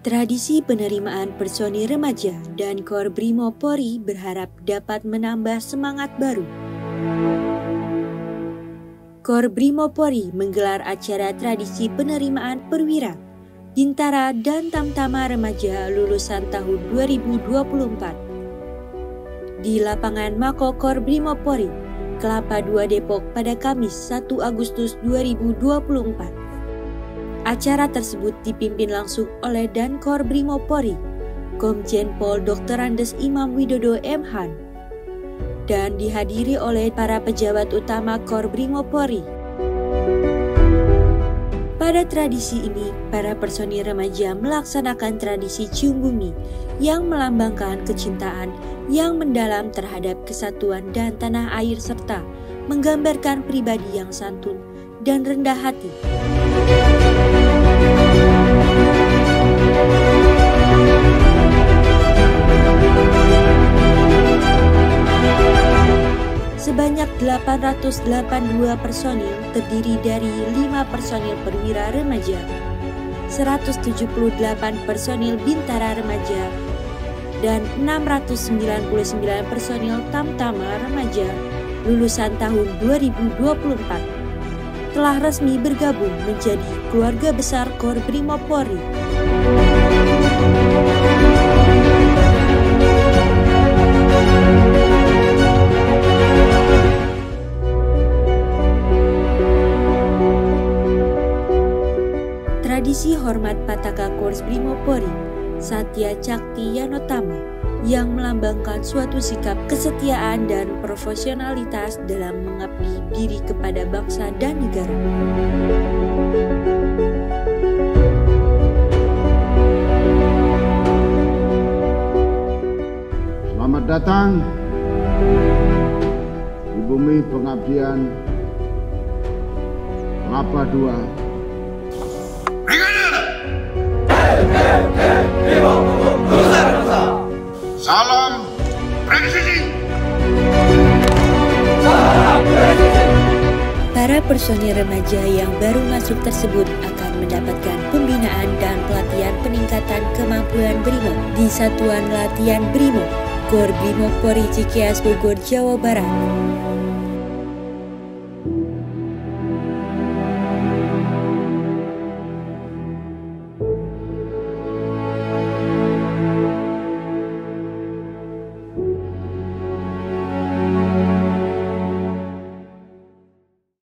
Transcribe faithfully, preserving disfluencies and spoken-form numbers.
Tradisi penerimaan personil remaja dan Kor Brimob Polri berharap dapat menambah semangat baru. Kor Brimob Polri menggelar acara tradisi penerimaan perwira, bintara dan tamtama remaja lulusan tahun dua ribu dua puluh empat di lapangan Mako Kor Brimob Polri, Kelapa dua Depok pada Kamis satu Agustus dua ribu dua puluh empat. Acara tersebut dipimpin langsung oleh Dan Kor Brimob Polri, Komjen Pol Doktor Andes Imam Widodo M Han, dan dihadiri oleh para pejabat utama Kor Brimob Polri. Pada tradisi ini, para personil remaja melaksanakan tradisi cium bumi yang melambangkan kecintaan yang mendalam terhadap kesatuan dan tanah air serta menggambarkan pribadi yang santun dan rendah hati. Sebanyak delapan ratus delapan puluh dua personil terdiri dari lima personil perwira remaja, seratus tujuh puluh delapan personil bintara remaja, dan enam ratus sembilan puluh sembilan personil tamtama remaja lulusan tahun dua ribu dua puluh empat telah resmi bergabung menjadi keluarga besar Kor Brimob Polri. Tradisi hormat Pataka Kor Brimob Polri, Satya Cakti Yanotama, yang melambangkan suatu sikap kesetiaan dan profesionalitas dalam mengabdi diri kepada bangsa dan negara. Selamat datang di bumi pengabdian Kelapa dua. Salam presisi. Para personil remaja yang baru masuk tersebut akan mendapatkan pembinaan dan pelatihan peningkatan kemampuan Brimob di Satuan Latihan Brimob, Kor Brimob Polri Cikeas Bogor, Jawa Barat.